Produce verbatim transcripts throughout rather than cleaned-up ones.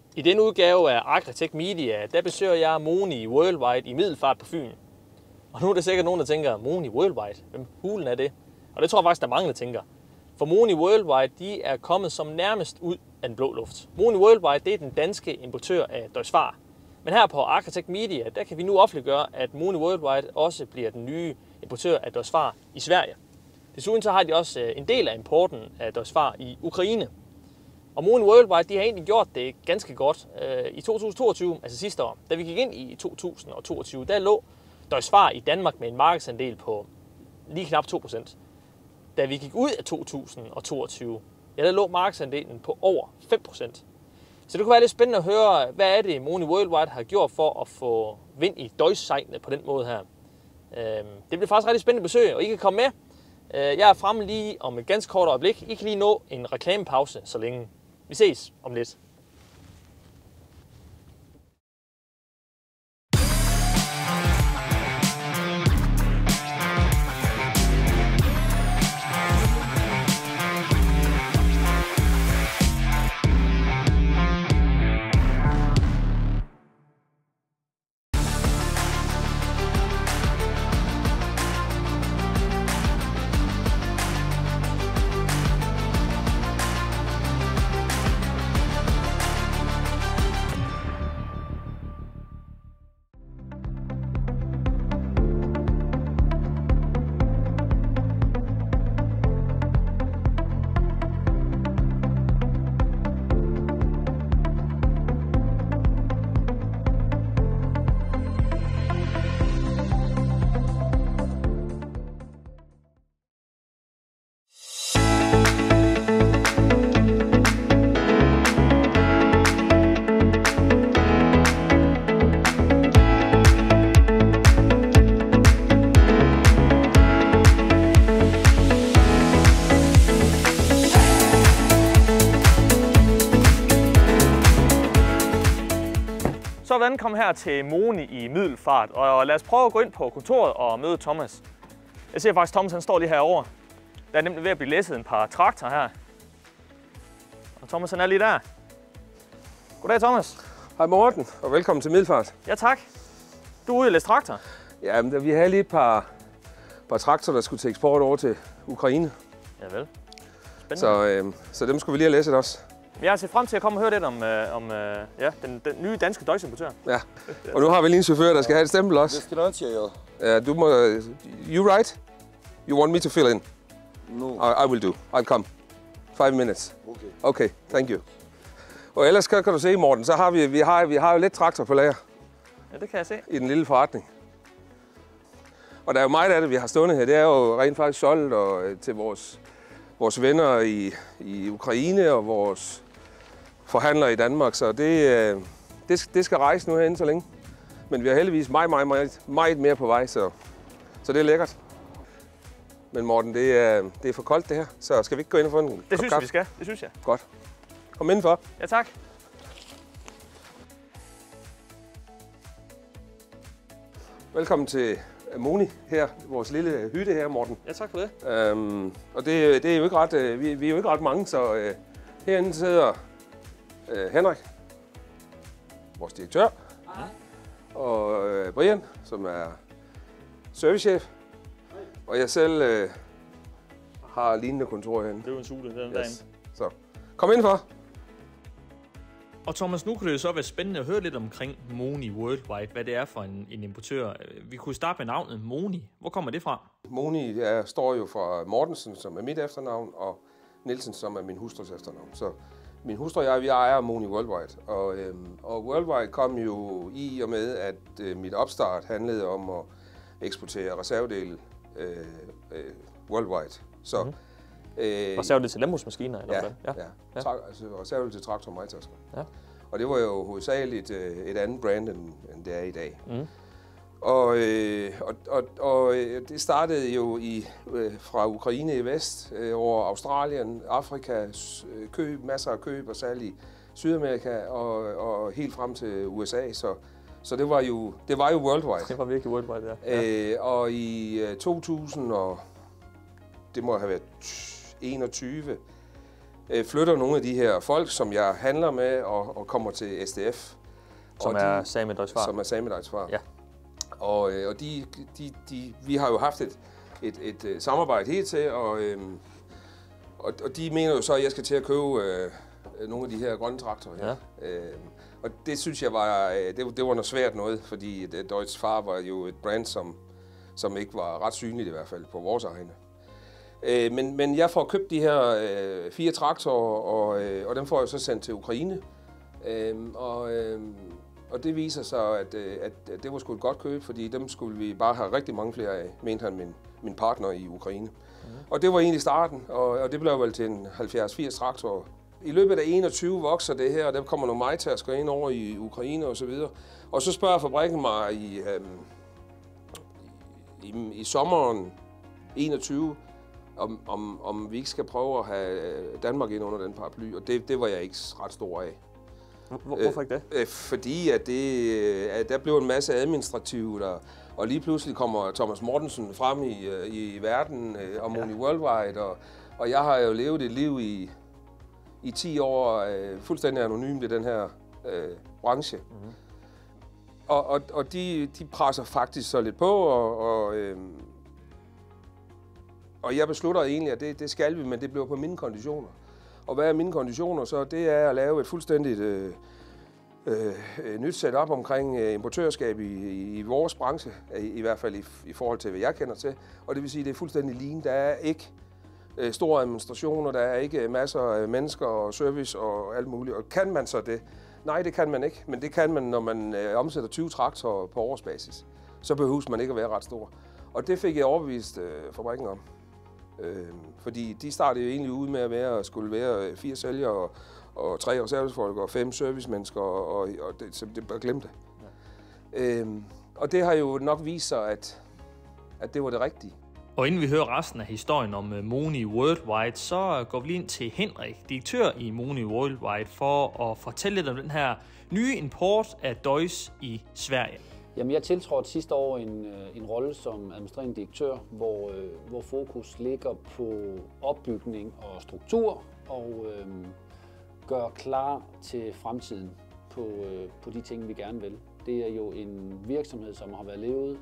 I denne udgave af Agritech Media, der besøger jeg Moni Worldwide i Middelfart på Fyn. Og nu er der sikkert nogen, der tænker, Moni Worldwide, hvem hulen er det? Og det tror jeg faktisk, der er mange, der tænker. For Moni Worldwide, de er kommet som nærmest ud af den blå luft. Moni Worldwide, det er den danske importør af Deutz-Fahr. Men her på Agritech Media, der kan vi nu offentliggøre, at Moni Worldwide også bliver den nye importør af Deutz-Fahr i Sverige. Desuden så har de også en del af importen af Deutz-Fahr i Ukraine. Og Moni Worldwide, de har egentlig gjort det ganske godt. I to tusind og toogtyve, altså sidste år, da vi gik ind i to tusind og toogtyve, der lå Deutz-Fahr i Danmark med en markedsandel på lige knap to procent. Da vi gik ud af to tusind og toogtyve, ja, der lå markedsandelen på over fem procent. Så det kunne være lidt spændende at høre, hvad er det, Moni Worldwide har gjort for at få vind i Deutz-sejlene på den måde her. Det bliver faktisk rigtig spændende besøg, og I kan komme med. Jeg er fremme lige om et ganske kort øjeblik. I kan lige nå en reklamepause så længe. Vi ses om lidt. Så hvordan kom her til Moni i Middelfart, og lad os prøve at gå ind på kontoret og møde Thomas. Jeg ser faktisk, Thomas han står lige herovre. Der er nemlig ved at blive læsset en par traktorer her. Og Thomas han er lige der. Goddag Thomas. Hej Morten, og velkommen til Middelfart. Ja tak. Du er ude at læse traktor. Ja, men vi havde lige et par, par traktorer, der skulle til eksport over til Ukraine. Ja vel. Spændende. Så, øh, så dem skulle vi lige have læsset også. Jeg har set frem til at komme og høre lidt om, øh, om øh, ja, den, den nye danske Deutz-importør. Ja, og nu har vi lige en chauffør, der skal have et stempel også. Det skal du også, ja. Du må... You right? You want me to fill in? No. I, I will do. I'll come. Five minutes. Okay. Okay, thank you. Og ellers kan, kan du se, Morten, så har vi, vi, har, vi har jo lidt traktor på lager. Ja, det kan jeg se. I den lille forretning. Og der er jo meget af det, vi har stående her. Det er jo rent faktisk solgt og, til vores, vores venner i, i Ukraine og vores forhandlere i Danmark, så det, det, det skal rejse nu herinde så længe. Men vi har heldigvis meget, meget, meget, meget mere på vej, så, så det er lækkert. Men Morten, det er, det er for koldt det her, så skal vi ikke gå ind og få en Det kop synes kaffe? vi skal, det synes jeg. Godt. Kom indenfor. Ja tak. Velkommen til Moni her, vores lille hytte her, Morten. Ja tak for det. Øhm, og det, det er jo ikke ret, vi, vi er jo ikke ret mange, så øh, herinde sidder øh, Henrik, vores direktør, Hej. og øh, Brian, som er servicechef, Hej. Og jeg selv øh, har lignende kontor herinde. Det er jo en sule den yes. dagen. Så kom indenfor. Og Thomas, nu kunne det jo så være spændende at høre lidt omkring Moni Worldwide, hvad det er for en, en importør. Vi kunne starte med navnet Moni. Hvor kommer det fra? Moni ja, står jo fra Mortensen, som er mit efternavn, og Nielsen, som er min hustrus efternavn. Så min hustru og jeg, vi ejer Moni Worldwide. Og, øhm, og Worldwide kom jo i og med, at øh, mit opstart handlede om at eksportere reservedele øh, øh, worldwide. Så, mm-hmm. øh, reservedele til landbrugsmaskiner? Eller ja, hvad? ja. ja. Tra- altså reservedele til traktor og majtasker. Ja. Og det var jo hovedsageligt øh, et andet brand, end, end det er i dag. Mm. Og, øh, og, og, og det startede jo i, øh, fra Ukraine i vest, øh, over Australien, Afrika, køb, masser af køb og salg i Sydamerika og, og helt frem til U S A. Så, så det var jo det var jo worldwide. Det var virkelig worldwide, ja. Øh, og i to tusind og det må have været enogtyve, øh, flytter nogle af de her folk, som jeg handler med, og, og kommer til S D F. Som og er de, Same Deutsch Far. Som er Same Deutsch Far. Ja. Og, øh, og de, de, de, vi har jo haft et, et, et, et samarbejde helt til, og, øh, og, og de mener jo så, at jeg skal til at købe øh, nogle af de her grønne traktorer her. Ja. Øh, og det synes jeg var, det, det var noget svært noget, fordi Deutsch Far var jo et brand, som, som ikke var ret synligt i hvert fald på vores egne. Øh, men, men jeg får købt de her øh, fire traktorer, og, øh, og dem får jeg så sendt til Ukraine. Øh, og, øh, og det viser sig, at, at, at det var sgu et godt køb, fordi dem skulle vi bare have rigtig mange flere af, mente han, min, min partner i Ukraine. Mm. Og det var egentlig starten, og, og det blev vel til en halvfjerds firs traktorer. I løbet af enogtyve vokser det her, og der kommer nogle majtasker ind over i Ukraine og så videre. Og så spørger fabrikken mig i, øh, i, i sommeren enogtyve, Om, om, om vi ikke skal prøve at have Danmark ind under den paraply, og det, det var jeg ikke ret stor af. Hvor, hvorfor ikke det? Øh, fordi at det, at der blev en masse administrativt, og, og lige pludselig kommer Thomas Mortensen frem i, i, i verden øh, og Moni Worldwide, og, og jeg har jo levet et liv i, i ti år øh, fuldstændig anonymt i den her øh, branche. Mm-hmm. Og, og, og de, de presser faktisk så lidt på, og, og øh, Og jeg beslutter egentlig, at det, det skal vi, men det bliver på mine konditioner. Og hvad er mine konditioner så? Det er at lave et fuldstændigt øh, øh, nyt setup omkring øh, importørskab i, i, i vores branche, i, i hvert fald i, i forhold til, hvad jeg kender til. Og det vil sige, at det er fuldstændig lean. Der er ikke øh, store administrationer, der er ikke masser af mennesker og service og alt muligt. Og kan man så det? Nej, det kan man ikke, men det kan man, når man øh, omsætter tyve traktorer på årsbasis. Så behøves man ikke at være ret stor. Og det fik jeg overbevist øh, fabrikken om. Øh, fordi de startede jo egentlig ud med at være, skulle være fire sælgere og, og tre reservefolk og fem servicemennesker, og, og, og det, så det bare glemte. Ja. Øh, og det har jo nok vist sig, at, at det var det rigtige. Og inden vi hører resten af historien om Moni Worldwide, så går vi lige ind til Henrik, direktør i Moni Worldwide, for at fortælle lidt om den her nye import af Deutsch i Sverige. Jamen, jeg tiltrådte sidste år en, en rolle som administrerende direktør, hvor, hvor fokus ligger på opbygning og struktur og øh, gør klar til fremtiden på, øh, på de ting, vi gerne vil. Det er jo en virksomhed, som har været levet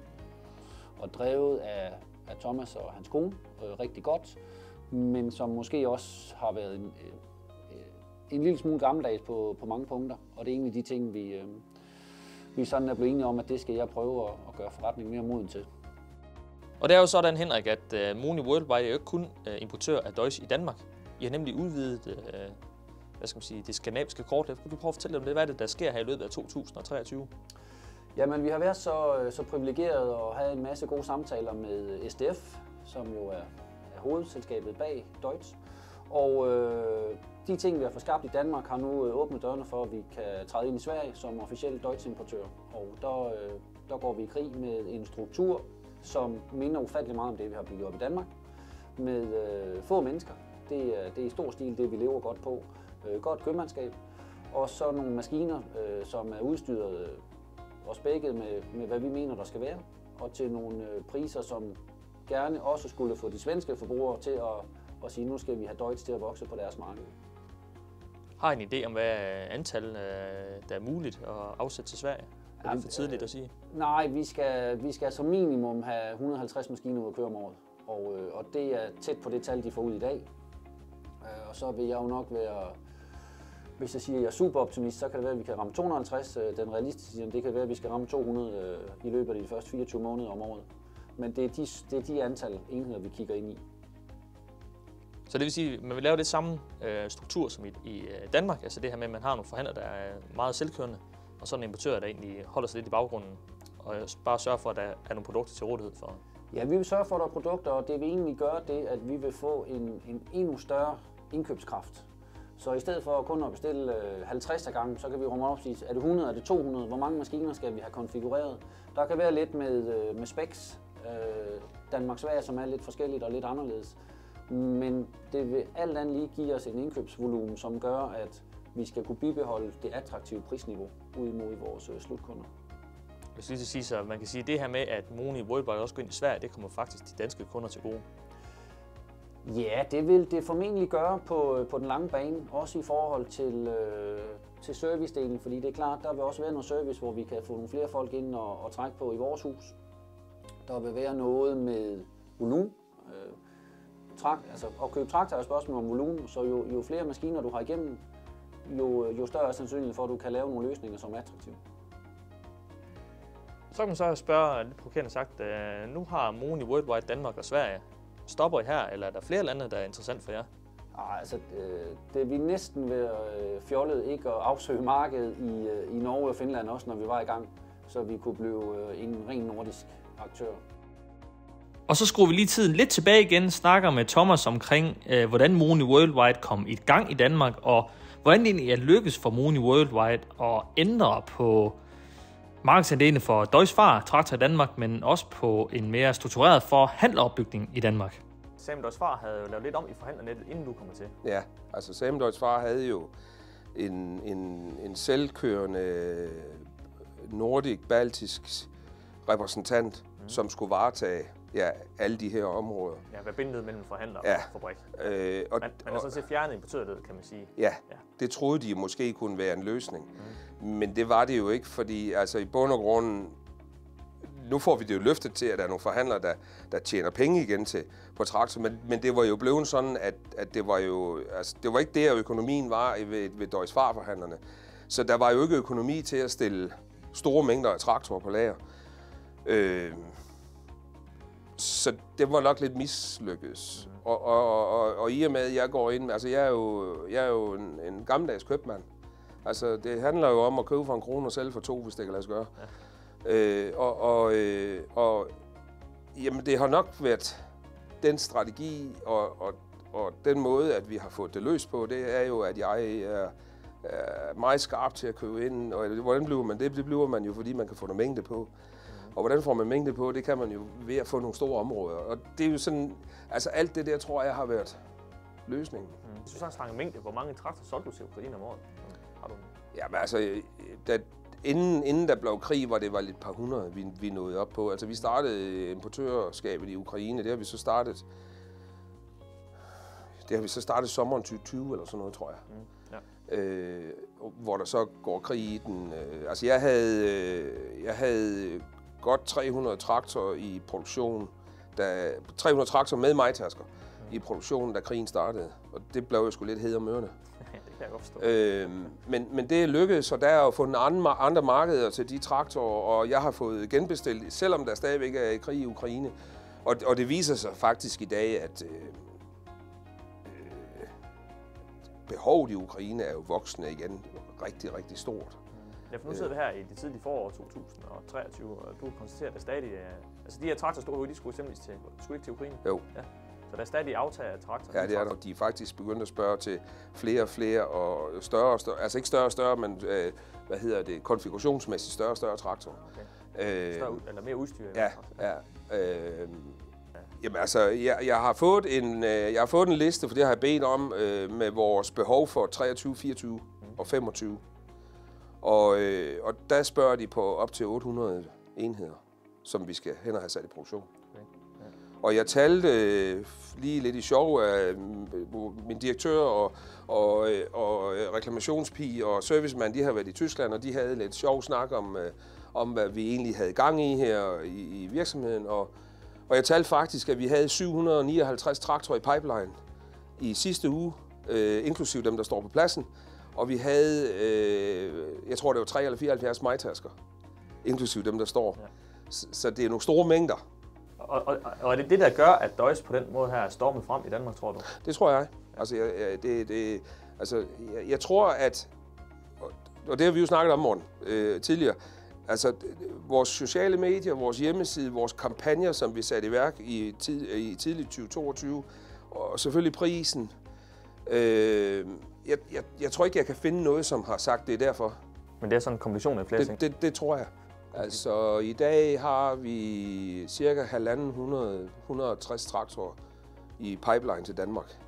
og drevet af, af Thomas og hans kone øh, rigtig godt, men som måske også har været en, øh, en lille smule gammeldags på, på mange punkter, og det er egentlig de ting, vi... Øh, Vi er sådan er blevet enige om, at det skal jeg prøve at gøre forretningen mere moden til. Og det er jo sådan, Henrik, at uh, Moni Worldwide er jo ikke kun uh, importør af Deutsch i Danmark. I har nemlig udvidet uh, hvad skal man sige, det skandinaviske kort. Kan du prøve at fortælle om det? Hvad er det, der sker her i løbet af to tusind og treogtyve? Jamen, vi har været så, så privilegeret at have en masse gode samtaler med S D F, som jo er, er hovedselskabet bag Deutsch. Og øh, de ting, vi har fået skabt i Danmark, har nu øh, åbnet dørene for, at vi kan træde ind i Sverige som officiel Deutsch-importør. Og der, øh, der går vi i krig med en struktur, som minder ufattelig meget om det, vi har bygget op i Danmark. Med øh, få mennesker. Det er, det er i stor stil det, vi lever godt på. Øh, godt købmandskab. Og så nogle maskiner, øh, som er udstyret øh, og spækket med, med, hvad vi mener, der skal være. Og til nogle øh, priser, som gerne også skulle få de svenske forbrugere til at og sige, nu skal vi have Deutsch til at vokse på deres marked. Har I en idé om, hvad antal der er muligt at afsætte til Sverige? Er det for tidligt at sige? Nej, vi skal, vi skal som minimum have et hundrede og halvtreds maskiner ud at køre om året. Og, og det er tæt på det tal, de får ud i dag. Og så vil jeg jo nok være, hvis jeg siger, at jeg er super optimist, så kan det være, at vi kan ramme to hundrede og halvtreds. Den realistiske, det kan være, at vi skal ramme to hundrede i løbet af de første fireogtyve måneder om året. Men det er de, det er de antal enheder, vi kigger ind i. Så det vil sige, at man vil lave det samme øh, struktur som i, i Danmark, altså det her med, at man har nogle forhandlere, der er meget selvkørende, og så en importør, der egentlig holder sig lidt i baggrunden, og bare sørger for, at der er nogle produkter til rådighed for. Ja, vi vil sørge for, at der er produkter, og det vil egentlig gøre det, at vi vil få en, en endnu større indkøbskraft. Så i stedet for kun at bestille halvtreds af gangen, så kan vi rumme op og sige, er det hundrede, er det to hundrede, hvor mange maskiner skal vi have konfigureret? Der kan være lidt med, med specs, øh, Danmark-Sverige, som er lidt forskelligt og lidt anderledes. Men det vil alt andet lige give os en indkøbsvolumen, som gør, at vi skal kunne bibeholde det attraktive prisniveau ud mod vores slutkunder. Jeg skal lige sige, så man kan sige, at det her med, at Moni Worldwide også går ind i Sverige, det kommer faktisk de danske kunder til gode. Ja, det vil det formentlig gøre på, på den lange bane, også i forhold til, øh, til servicedelen, fordi det er klart, der vil også være noget service, hvor vi kan få nogle flere folk ind og, og trække på i vores hus. Der vil være noget med volumen. Øh, trak, altså, at købe traktor er et spørgsmål om volumen, så jo, jo flere maskiner du har igennem, jo, jo større er sandsynligheden for, at du kan lave nogle løsninger, som er attraktive. Så kan man så spørge, lidt provokerende sagt, øh, nu har Moni Worldwide Danmark og Sverige. Stopper I her, eller er der flere lande, der er interessant for jer? Ah, altså, øh, det vil næsten være øh, fjollet ikke at afsøge markedet i, øh, i Norge og Finland også, når vi var i gang, så vi kunne blive øh, en ren nordisk aktør. Og så skruer vi lige tiden lidt tilbage igen, snakker med Thomas omkring, øh, hvordan Moni Worldwide kom i gang i Danmark, og hvordan det egentlig er lykkes for Moni Worldwide at ændre på markedsandelen for Deutz Fahr Traktor i Danmark, men også på en mere struktureret forhandleropbygning i Danmark. Sam Deutz Fahr havde jo lavet lidt om i forhandlernettet, inden du kom til. Ja, altså Sam Deutz Fahr havde jo en, en, en selvkørende nordisk-baltisk repræsentant, mm. som skulle varetage ja, alle de her områder. Ja, hvad bindet mellem forhandler ja. og fabrik. Øh, og, man, man er sådan set fjernet importørledet, kan man sige. Ja, ja, det troede de måske kunne være en løsning. Mm. Men det var det jo ikke, fordi altså, i bund og grund, nu får vi det jo løftet til, at der er nogle forhandlere, der, der tjener penge igen til på traktor, men, men det var jo blevet sådan, at, at det var jo, altså, det var ikke der, økonomien var ved, ved Deutz Fahr-forhandlerne. Så der var jo ikke økonomi til at stille store mængder af traktorer på lager. Øh, så det var nok lidt mislykkes. Mm. Og, og, og, og i og med, at jeg går ind, altså jeg er jo, jeg er jo en, en gammeldags købmand. Altså det handler jo om at købe for en krone og sælge for to, hvis det kan lade sig gøre. Ja. Øh, og, og, øh, og jamen det har nok været den strategi og, og, og den måde, at vi har fået det løst på, det er jo, at jeg er, er meget skarp til at købe ind. Og hvordan bliver man det? Det bliver man jo, fordi man kan få noget mængde på. Og hvordan får man mængde på? Det kan man jo ved at få nogle store områder. Og det er jo sådan, altså alt det der, tror jeg, har været løsningen. Mm. Hvis du så snakker mængde, hvor mange traktor solgte du til Ukraine om året? Har du... Ja, men altså, da, inden, inden der blev krig, var det var lidt par hundrede, vi, vi nåede op på. Altså, vi startede importørskabet i Ukraine, det har vi så startet, det har vi så startet sommeren tyve tyve eller sådan noget, tror jeg. Mm. Ja. Øh, hvor der så går krig i den. Øh, altså, jeg havde, øh, jeg havde godt tre hundrede traktorer i produktion, da, tre hundrede traktorer med majtasker mm. i produktionen, da krigen startede. Og det blev jo sgu lidt hed om ørerne. Det kan jeg godt forstå. Øh, men, men det lykkedes, og der er jo fundet andre, andre markeder til de traktorer, og jeg har fået genbestilt, selvom der stadigvæk er krig i Ukraine. Og, og det viser sig faktisk i dag, at øh, øh, behovet i Ukraine er jo voksende igen rigtig, rigtig stort. Ja, for nu sidder vi her i det tidlige forår to tusind treogtyve, og du konstaterer, at der stadig er... Altså de her traktorstore, de skulle eksempelvis til, skulle ikke til Ukraine? Jo. Ja. Så der er stadig aftager af traktorer? Ja, det er der. De er faktisk begyndt at spørge til flere og flere og større og større, altså ikke større og større, men øh, hvad hedder det, konfigurationsmæssigt større og større traktorer. Okay. Større, øh, eller mere udstyr? Ja, ja. Øh, Jamen altså, jeg, jeg, har fået en, øh, jeg har fået en liste, for det har jeg bedt om, øh, med vores behov for treogtyve, fireogtyve mm. og femogtyve. Og, øh, og der spørger de på op til otte hundrede enheder, som vi skal hen og have sat i produktion. Okay. Ja. Og jeg talte øh, lige lidt i sjov af min direktør og, og, og reklamationspige og servicemand, de har været i Tyskland, og de havde lidt sjov snak om, øh, om hvad vi egentlig havde gang i her i, i virksomheden. Og, og jeg talte faktisk, at vi havde syv hundrede nioghalvtreds traktorer i pipeline i sidste uge, øh, inklusive dem, der står på pladsen. Og vi havde, øh, jeg tror det var tre eller fireoghalvfjerds majtasker, inklusive dem, der står. Ja. Så, så det er nogle store mængder. Og, og, og er det det, der gør, at Deutz på den måde her er stormet frem i Danmark, tror du? Det tror jeg. Ja. Altså, jeg, det, det, altså jeg, jeg tror, at, og det har vi jo snakket om, Morten, øh, tidligere, altså vores sociale medier, vores hjemmeside, vores kampagner, som vi satte i værk i, tid, i tidligt tyve toogtyve, og selvfølgelig prisen. Øh, jeg, jeg, jeg tror ikke, jeg kan finde noget, som har sagt, det er derfor. Men det er sådan en kombination af flere det, ting? Det, det tror jeg. Altså, i dag har vi cirka halvanden hundrede, hundrede og tres traktorer i pipeline til Danmark.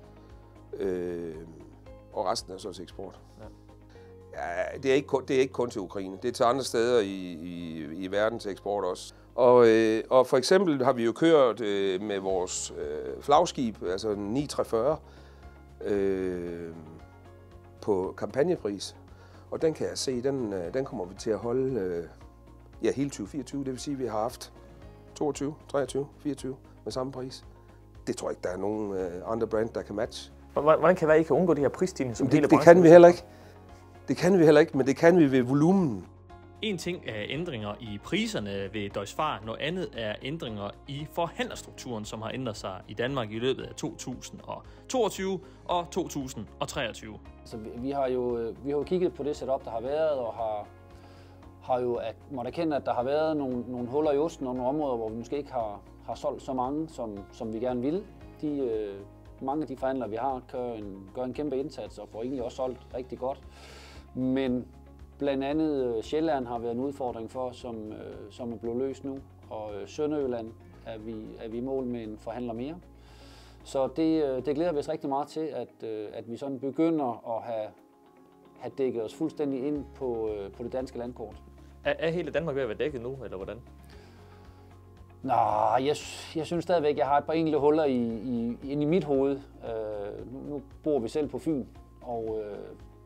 Øh, og resten er så til eksport. Ja. Ja, det, er ikke kun, det er ikke kun til Ukraine. Det er til andre steder i, i, i verden til eksport også. Og, øh, og for eksempel har vi jo kørt øh, med vores øh, flagskib, altså ni tre fyrre, øh, på kampagnepris. Og den kan jeg se, den, øh, den kommer vi til at holde øh, ja, hele tyve fireogtyve. Det vil sige, at vi har haft toogtyve, treogtyve, fireogtyve med samme pris. Det tror jeg ikke, der er nogen øh, andre brand, der kan matche. Hvordan kan det være, at I kan undgå de her prisstigninger, som det, hele det branchen? kan vi heller ikke. Det kan vi heller ikke, men det kan vi ved volumen. En ting er ændringer i priserne ved Deutsche Fahr, noget andet er ændringer i forhandlerstrukturen, som har ændret sig i Danmark i løbet af to tusind toogtyve og to tusind treogtyve. Så vi, vi, har jo, vi har jo kigget på det setup, der har været, og har, har jo at, måtte erkende, at der har været nogle, nogle huller i osten og nogle områder, hvor vi måske ikke har, har solgt så mange, som, som vi gerne ville. De, øh, mange af de forhandlere, vi har, gør en, gør en kæmpe indsats og får egentlig også solgt rigtig godt. Men blandt andet Sjælland har været en udfordring for, som, øh, som er blevet løst nu, og øh, Sønderjylland er vi, er vi i mål med en forhandler mere. Så det, øh, det glæder vi os rigtig meget til, at, øh, at vi sådan begynder at have, have dækket os fuldstændig ind på, øh, på det danske landkort. Er, er hele Danmark ved at være dækket nu, eller hvordan? Nej, jeg, jeg synes stadigvæk, at jeg har et par enkelte huller i, i, inde i mit hoved. Øh, nu, nu bor vi selv på Fyn, og øh,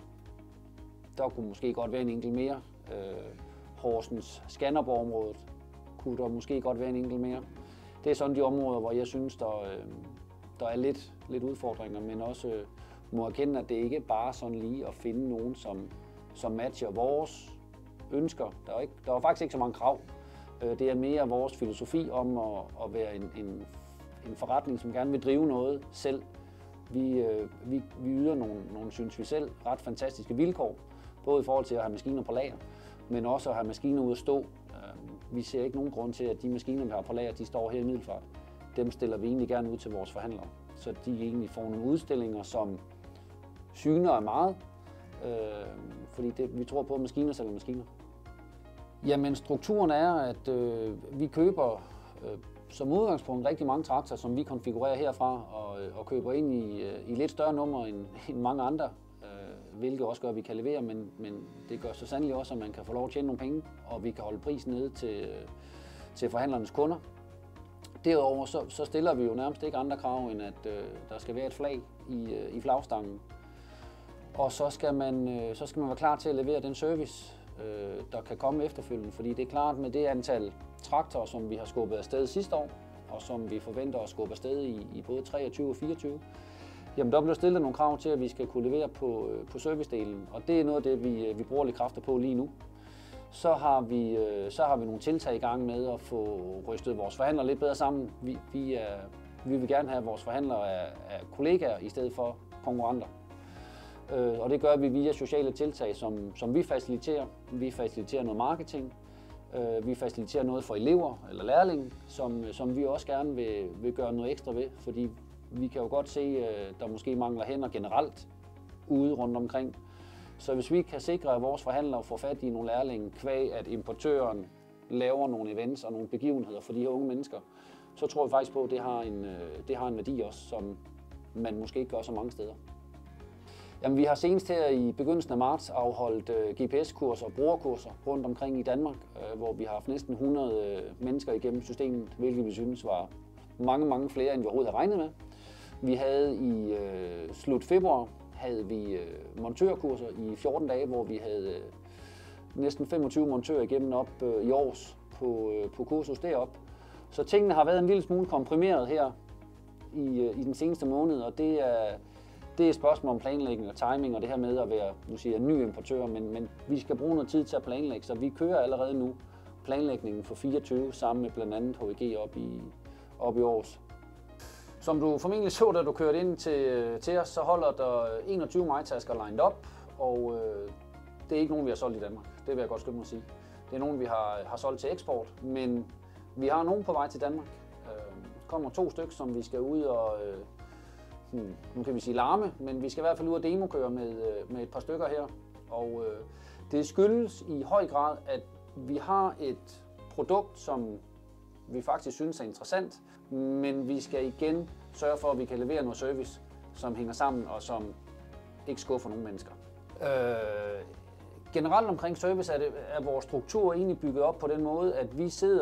der kunne måske godt være en enkelt mere. Øh, Horsens, Skanderborg-området kunne der måske godt være en enkelt mere. Det er sådan de områder, hvor jeg synes, der, øh, der er lidt, lidt udfordringer, men også øh, må erkende, at det ikke bare sådan lige at finde nogen, som, som matcher vores ønsker. Der er, ikke, der er faktisk ikke så mange krav. Øh, det er mere vores filosofi om at, at være en, en, en forretning, som gerne vil drive noget selv. Vi, øh, vi, vi yder nogle, nogle, synes vi selv, ret fantastiske vilkår. Både i forhold til at have maskiner på lager, men også at have maskiner ude at stå. Vi ser ikke nogen grund til, at de maskiner, vi har på lager, de står her i Middelfart. Dem stiller vi egentlig gerne ud til vores forhandlere, så de egentlig får nogle udstillinger, som syner af meget. Øh, fordi det, vi tror på, at maskiner sælger maskiner. Jamen, strukturen er, at øh, vi køber øh, som udgangspunkt rigtig mange traktorer, som vi konfigurerer herfra, og, og køber ind i, øh, i lidt større numre end, end mange andre. Hvilket også gør, at vi kan levere, men, men det gør så sandelig også, at man kan få lov at tjene nogle penge, og vi kan holde prisen nede til, til forhandlernes kunder. Derudover så, så stiller vi jo nærmest ikke andre krav, end at øh, der skal være et flag i, øh, i flagstangen. Og så skal, man, øh, så skal man være klar til at levere den service, øh, der kan komme efterfølgende. Fordi det er klart, med det antal traktorer, som vi har skubbet afsted sidste år, og som vi forventer at skubbe afsted i, i både treogtyve og fireogtyve, jamen, der bliver stillet nogle krav til, at vi skal kunne levere på, på servicedelen, og det er noget af det, vi, vi bruger lidt kræfter på lige nu. Så har, vi, så har vi nogle tiltag i gang med at få rystet vores forhandlere lidt bedre sammen. Vi, vi, er, vi vil gerne have, at vores forhandlere er, er kollegaer i stedet for konkurrenter. Og det gør vi via sociale tiltag, som, som vi faciliterer. Vi faciliterer noget marketing. Vi faciliterer noget for elever eller lærlinge, som, som vi også gerne vil, vil gøre noget ekstra ved, fordi vi kan jo godt se, at der måske mangler hænder generelt ude rundt omkring. Så hvis vi kan sikre, at vores forhandlere får fat i nogle lærlinge, kvæg at importøren laver nogle events og nogle begivenheder for de her unge mennesker, så tror vi faktisk på, at det har en, det har en værdi også, som man måske ikke gør så mange steder. Jamen, vi har senest her i begyndelsen af marts afholdt G P S-kurser og brugerkurser rundt omkring i Danmark, hvor vi har haft næsten hundrede mennesker igennem systemet, hvilket vi synes var mange, mange flere, end vi overhovedet havde regnet med. Vi havde i øh, slut februar havde vi øh, montørkurser i fjorten dage, hvor vi havde øh, næsten femogtyve montører igennem op øh, i års på, øh, på kursus deroppe. Så tingene har været en lille smule komprimeret her i, øh, i den seneste måned, og det er, det er et spørgsmål om planlægning og timing og det her med at være, nu siger jeg, ny importør, men, men vi skal bruge noget tid til at planlægge, så vi kører allerede nu planlægningen for fireogtyve sammen med blandt andet H V G op i, op i Aarhus. Som du formentlig så, da du kørte ind til, til os, så holder der enogtyve majtasker lined op, og øh, det er ikke nogen, vi har solgt i Danmark. Det vil jeg godt skynde mig at sige. Det er nogen, vi har, har solgt til eksport, men vi har nogen på vej til Danmark. Øh, kommer to stykker, som vi skal ud og, øh, hmm, nu kan vi sige larme, men vi skal i hvert fald ud og demokøre med, med et par stykker her. Og øh, det skyldes i høj grad, at vi har et produkt, som vi faktisk synes er interessant, men vi skal igen sørge for, at vi kan levere noget service, som hænger sammen og som ikke skuffer nogen mennesker. Øh, generelt omkring service er, det, er vores struktur egentlig bygget op på den måde, at vi sidder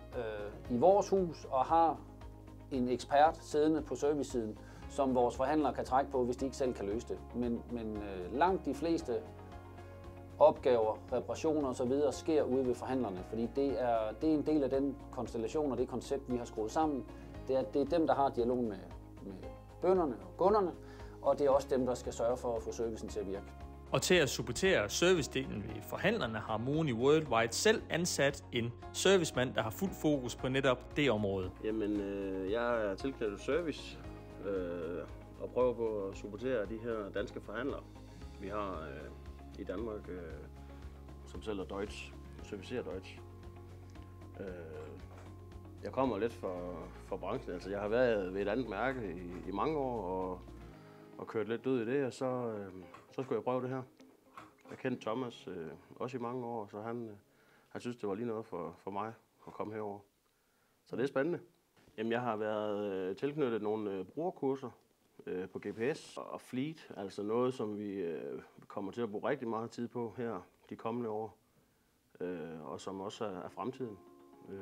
øh, i vores hus og har en ekspert siddende på servicesiden, som vores forhandlere kan trække på, hvis de ikke selv kan løse det. Men, men øh, langt de fleste opgaver, reparationer osv. sker ude ved forhandlerne, fordi det er, det er en del af den konstellation og det koncept, vi har skruet sammen. Det er, det er dem, der har dialogen med, med bønderne og kunderne, og det er også dem, der skal sørge for at få servicen til at virke. Og til at supportere servicedelen ved forhandlerne har Moni Worldwide selv ansat en servicemand, der har fuld fokus på netop det område. Jamen, øh, jeg er tilknyttet service øh, og prøver på at supportere de her danske forhandlere, vi har øh, i Danmark, øh, som sælger Deutsch, servicerer Deutsch. Øh, jeg kommer lidt fra, fra branchen, altså jeg har været ved et andet mærke i, i mange år og, og kørt lidt ud i det, og så, øh, så skulle jeg prøve det her. Jeg kendte Thomas øh, også i mange år, så han, øh, han synes, det var lige noget for, for mig at komme herover. Så det er spændende. Jamen, jeg har været øh, tilknyttet nogle øh, brugerkurser øh, på G P S og Fleet, altså noget, som vi øh, kommer til at bruge rigtig meget tid på her de kommende år, øh, og som også er, er fremtiden. Øh,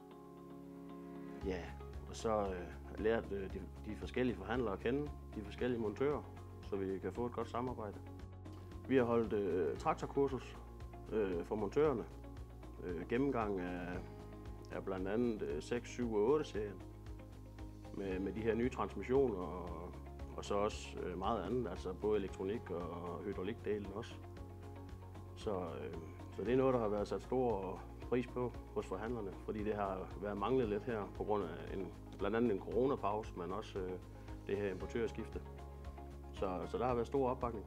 ja, og så øh, lært øh, de, de forskellige forhandlere at kende, de forskellige montører, så vi kan få et godt samarbejde. Vi har holdt øh, traktorkursus øh, for montørerne, øh, gennemgang af, af blandt andet øh, seks, syv og otte serien med, med de her nye transmissioner og, og så også øh, meget andet, altså både elektronik og hydraulikdelen også. Så, øh, så det er noget, der har været sat stor pris på hos forhandlerne, fordi det har været manglet lidt her på grund af en, blandt andet en coronapause, men også øh, det her importørskifte. Så, så der har været stor opbakning.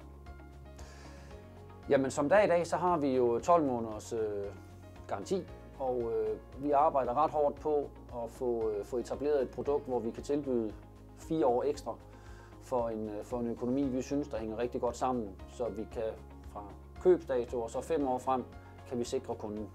Jamen som dag i dag, så har vi jo tolv måneders øh, garanti, og øh, vi arbejder ret hårdt på at få, øh, få etableret et produkt, hvor vi kan tilbyde fire år ekstra for en, øh, for en økonomi, vi synes, der hænger rigtig godt sammen, så vi kan fra købsdato og så fem år frem, kan vi sikre kunden.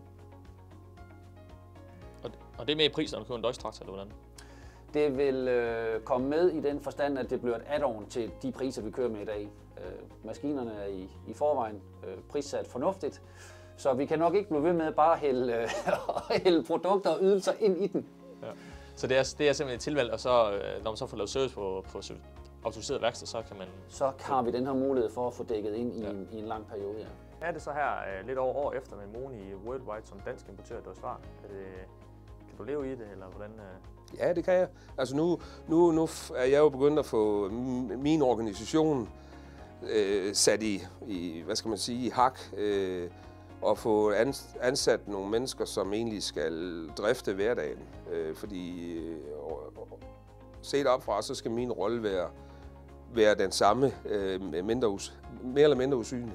Og det er med i prisen, når du køber en Deutsch traktor, eller hvordan? Det vil øh, komme med i den forstand, at det bliver et add-on til de priser, vi kører med i dag. Øh, maskinerne er i, i forvejen øh, prissat fornuftigt, så vi kan nok ikke blive ved med bare at hælde, øh, hælde produkter og ydelser ind i den. Ja. Så det er, det er simpelthen et tilvalg, og så, når man så får lavet service på, på autoriseret værksted, så kan man... Så har vi den her mulighed for at få dækket ind i, ja. en, i en lang periode, ja. Er det så her lidt over år efter med Moni Worldwide som dansk importør, der er svar? Er det, kan du leve i det, eller hvordan? Ja, det kan jeg. Altså nu, nu, nu er jeg jo begyndt at få min organisation øh, sat i, i, hvad skal man sige, i hak, øh, og få ansat nogle mennesker, som egentlig skal drifte hverdagen. Øh, fordi øh, set opfra, så skal min rolle være, være den samme, øh, mindre us, mere eller mindre usynlig.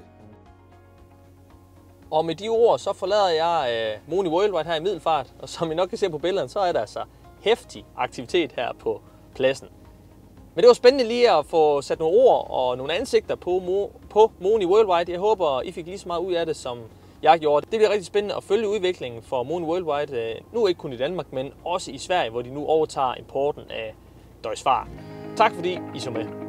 Og med de ord, så forlader jeg øh, Moni Worldwide her i Middelfart, og som I nok kan se på billederne, så er der altså heftig aktivitet her på pladsen. Men det var spændende lige at få sat nogle ord og nogle ansigter på, Mo, på Moni Worldwide. Jeg håber, I fik lige så meget ud af det, som jeg gjorde. Det bliver rigtig spændende at følge udviklingen for Moni Worldwide, nu ikke kun i Danmark, men også i Sverige, hvor de nu overtager importen af Deutsch Fahr. Tak fordi I så med.